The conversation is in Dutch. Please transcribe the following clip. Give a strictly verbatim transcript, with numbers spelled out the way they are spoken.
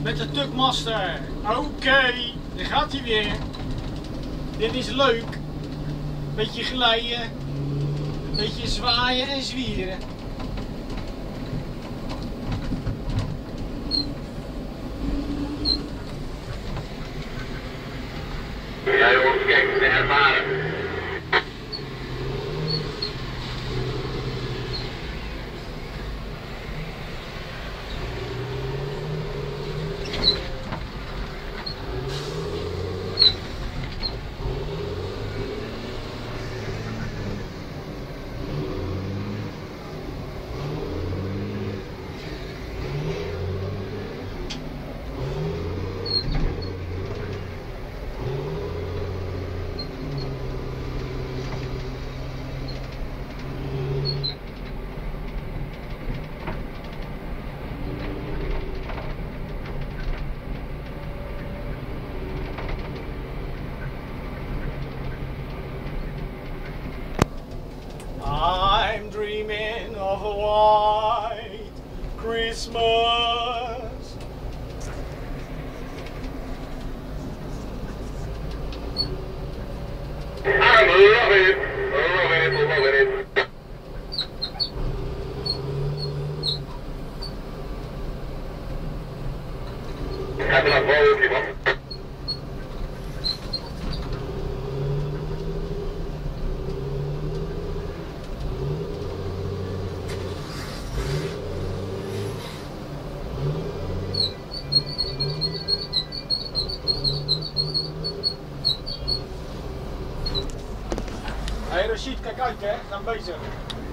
met de Tukmaster. Oké, okay, daar gaat hij weer. Dit is leuk. Beetje glijden, beetje zwaaien en zwieren. Ja jongens, kijk, ze zijn ervaren. I'm dreaming of a white Christmas. I'm loving it, loving it, loving it. Gaat er naar boven, man. Hey Rashid, kijk uit hè, we zijn bezig.